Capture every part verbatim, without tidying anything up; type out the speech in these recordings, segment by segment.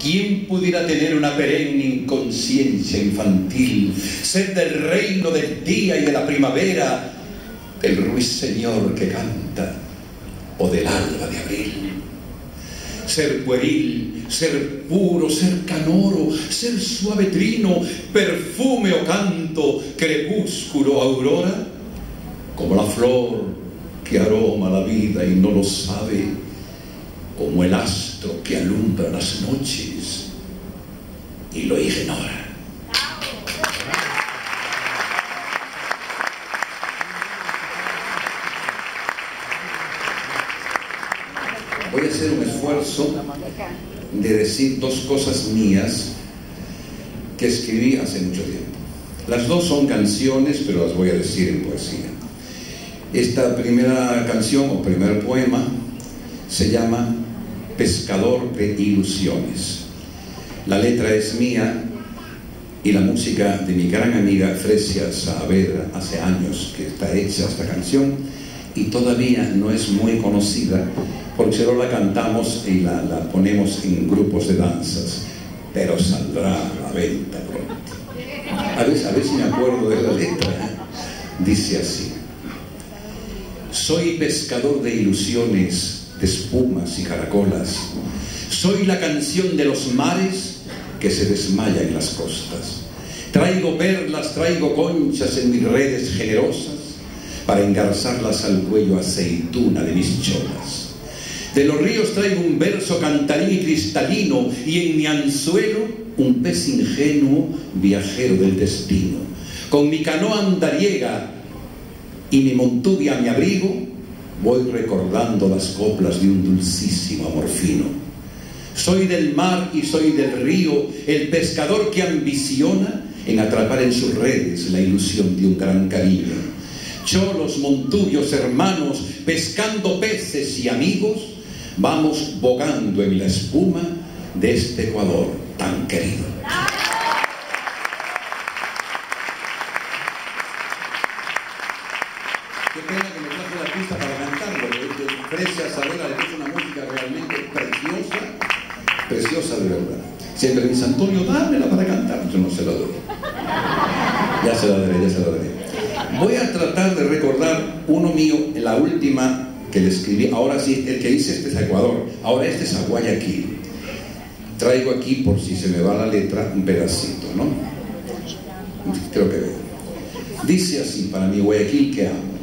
¿Quién pudiera tener una perenne inconsciencia infantil, ser del reino del día y de la primavera, del ruiseñor que canta o del alba de abril? Ser pueril, ser puro, ser canoro, ser suave trino, perfume o canto, crepúsculo o aurora, como la flor que aroma la vida y no lo sabe, como el astro que alumbra las noches y lo ignora. Voy a hacer un esfuerzo de decir dos cosas mías que escribí hace mucho tiempo. Las dos son canciones, pero las voy a decir en poesía. Esta primera canción o primer poema se llama Pescador de Ilusiones. La letra es mía y la música de mi gran amiga Fresia Saavedra. Hace años que está hecha esta canción y todavía no es muy conocida porque solo la cantamos y la, la ponemos en grupos de danzas, pero saldrá a la venta pronto. A ver, a ver si me acuerdo de la letra. Dice así: soy pescador de ilusiones, de espumas y caracolas. Soy la canción de los mares que se desmaya en las costas. Traigo perlas, traigo conchas en mis redes generosas para engarzarlas al cuello aceituna de mis cholas. De los ríos traigo un verso cantarín y cristalino, y en mi anzuelo un pez ingenuo, viajero del destino. Con mi canoa andariega y mi montubia a mi abrigo, voy recordando las coplas de un dulcísimo amor fino. Soy del mar y soy del río, el pescador que ambiciona en atrapar en sus redes la ilusión de un gran cariño. Cholos, montubios, hermanos, pescando peces y amigos, vamos bogando en la espuma de este Ecuador tan querido. Qué pena que me traje la pista para cantarlo, porque Fresia Saavedra le puso una música realmente preciosa, preciosa de verdad. Siempre me dice: Antonio, dámela para cantar. Yo no se la doy. Ya se la daré, ya se la daré. Voy a tratar de recordar uno mío, la última que le escribí. Ahora sí, el que dice este es a Ecuador, ahora este es a Guayaquil. Traigo aquí, por si se me va la letra, un pedacito, ¿no? Creo que veo. Dice así para mi Guayaquil que amo.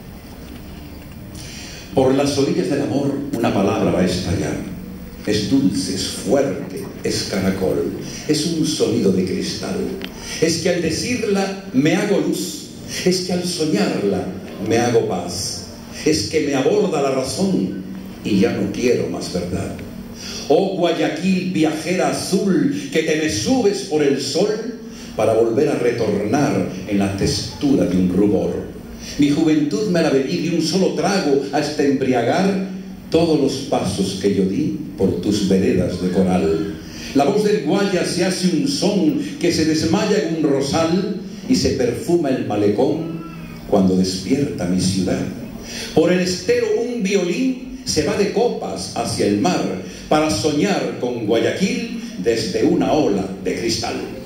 Por las orillas del amor una palabra va a estallar. Es dulce, es fuerte, es caracol, es un sonido de cristal. Es que al decirla me hago luz, es que al soñarla me hago paz, es que me aborda la razón y ya no quiero más verdad. Oh Guayaquil, viajera azul, que te me subes por el sol para volver a retornar en la textura de un rubor. Mi juventud me la bebí de un solo trago hasta embriagar todos los pasos que yo di por tus veredas de coral. La voz del Guaya se hace un son que se desmaya en un rosal y se perfuma el malecón cuando despierta mi ciudad. Por el estero un violín se va de copas hacia el mar para soñar con Guayaquil desde una ola de cristal.